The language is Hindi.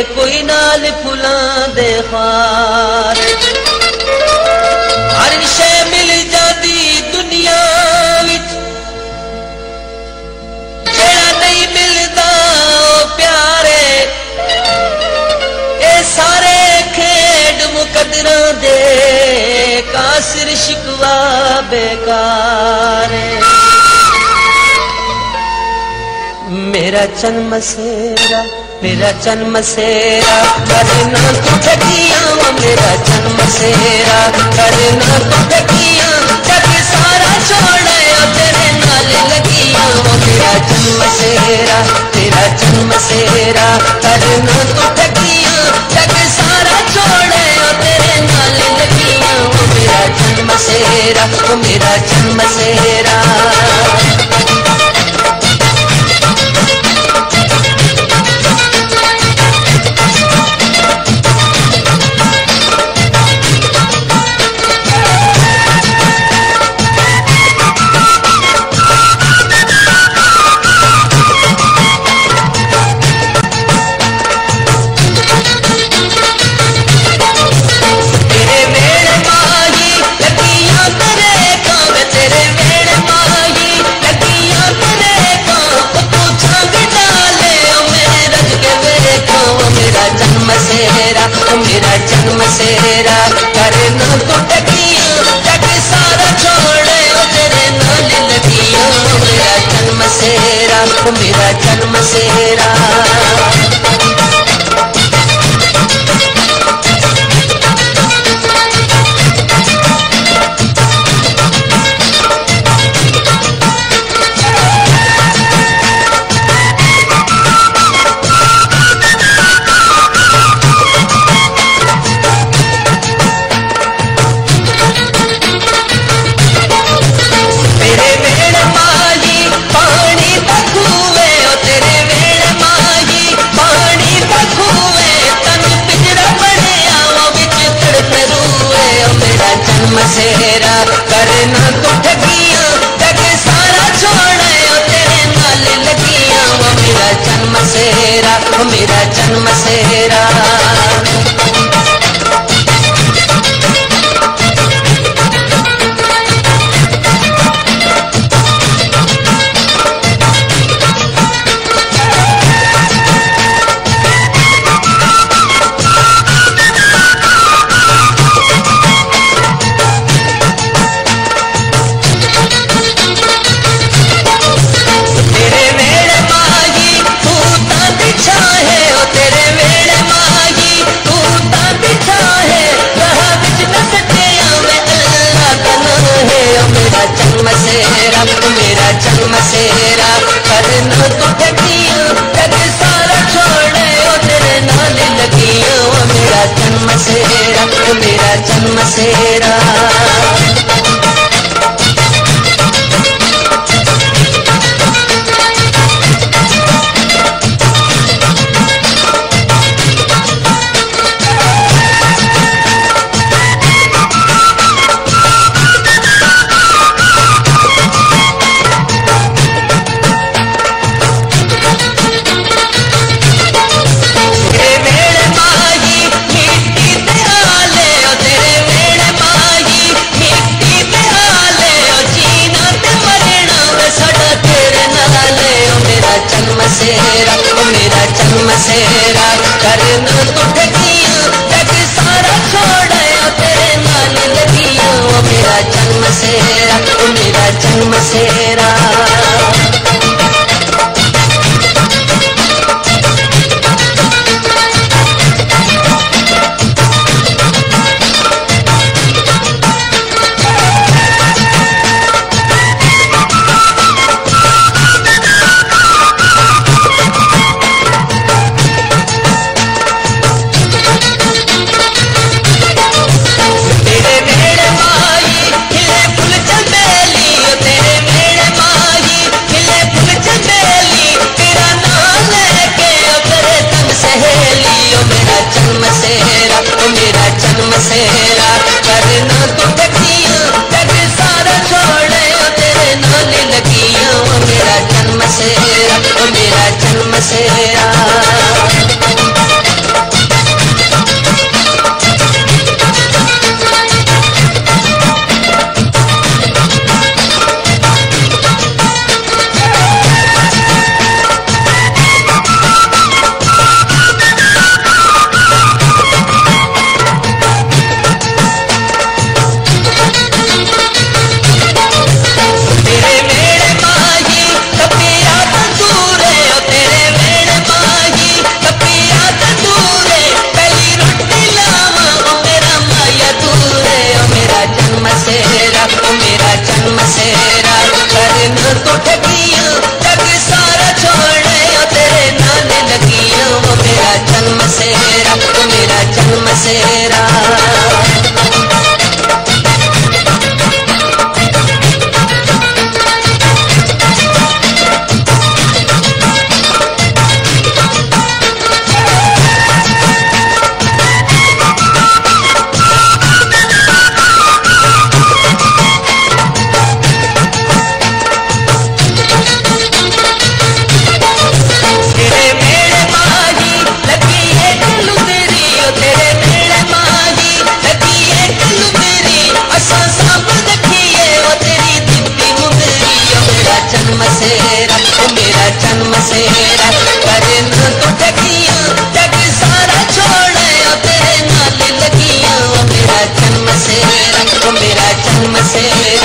कोई नाल फुलां दे खार। हर शे मिल जाती दुनिया विच, जेड़ा नहीं मिलदा प्यारे। ए सारे खेड मुकदरां दे, कासिर शिकवा बेकार। मेरा चन मसेरा, मेरा चन मसेरा, करना तो ठगियां। मेरा चन मसेरा, करना तो ठगियां। जग सारा छोड़े तेरे नाल लगियां। मेरा चन मसेरा, तेरा चन मसेरा, करना तो ठगियां। जग सारा छोड़े तेरे नाल लगियां। मेरा चन मसेरा, मेरा चन मसेरा। मेरा चन मसेरा, करना तो ठगियां। जग सारा छोड़े तेरे नाल लगियां। मेरा चन मसेरा, मेरा चन मसेरा। मसेरा, करना तो ठगियां। जग सारा छोड़े तेरे नाल लगियां। मेरा चन मसेरा, मेरा चन मसेरा। मेरा चन मसेरा, करना तो ठगियां। जग सारा छोड़े तेरे नाल लगियां। मेरा चन मसेरा, मेरा चन मसेरा। मेरा चन मसेरा, करना तो ठगियां। जग सारा छोड़े तेरे नाल लगियां। मेरा चन मसेरा, मेरा चन मसेरा। तेरे मेरे माई खिले फुल चमेली, तेरे मेरे माई ओ मेरा चन मसेरा करे ना तो ठगियां जग सारा छोड़े ओ तेरे नाल लगियां ओ मेरा चन मसेरा ओ मेरा चन मसेरा